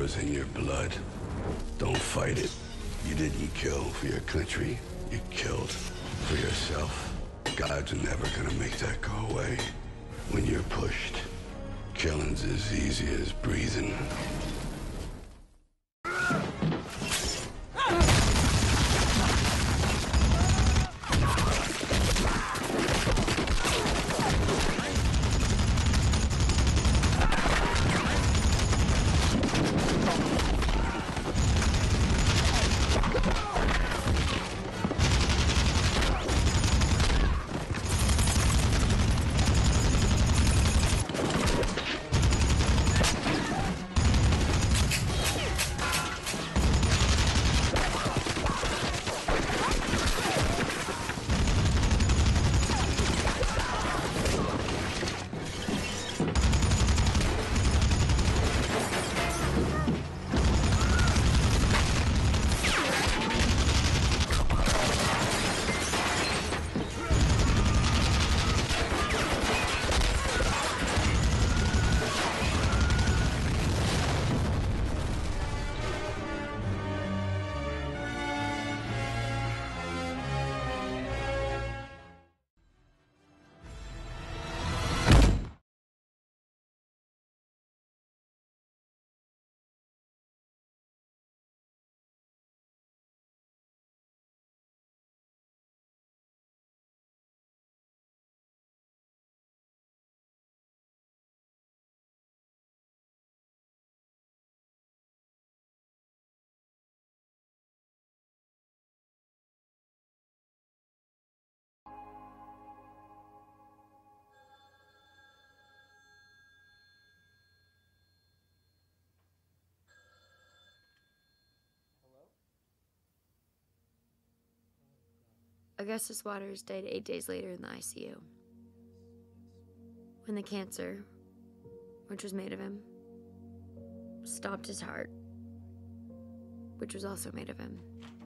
war's in your blood. Don't fight it. You didn't kill for your country. You killed for yourself. God's never gonna make that go away. When you're pushed, killing's as easy as breathing. Augustus Waters died 8 days later in the ICU. When the cancer, which was made of him, stopped his heart, which was also made of him.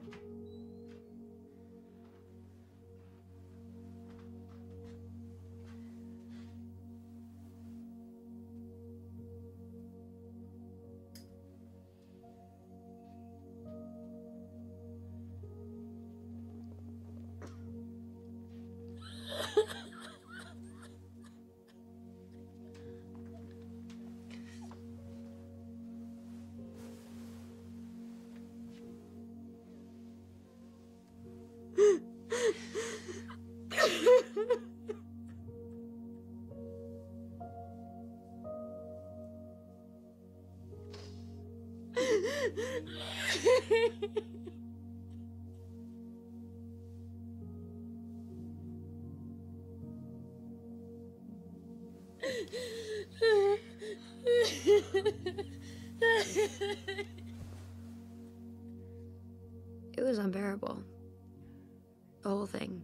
It was unbearable. The whole thing.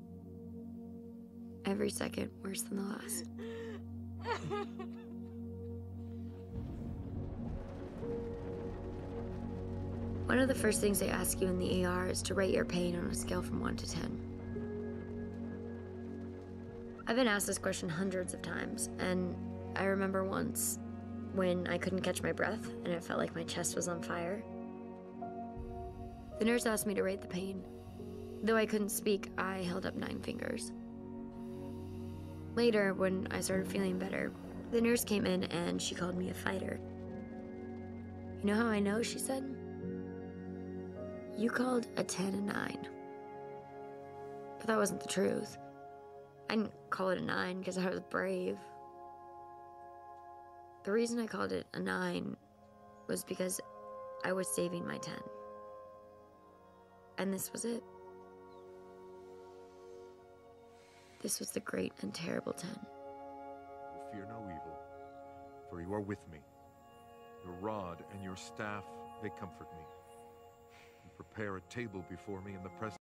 Every second worse than the last. One of the first things they ask you in the ER is to rate your pain on a scale from 1 to 10. I've been asked this question hundreds of times, and I remember once when I couldn't catch my breath and it felt like my chest was on fire. The nurse asked me to rate the pain. Though I couldn't speak, I held up 9 fingers. Later, when I started feeling better, the nurse came in and she called me a fighter. You know how I know, she said? You called a 10 a 9. But that wasn't the truth. I didn't call it a 9 because I was brave. The reason I called it a 9 was because I was saving my 10. And this was it. This was the great and terrible 10. Fear no evil, for you are with me. Your rod and your staff, they comfort me. You prepare a table before me in the presence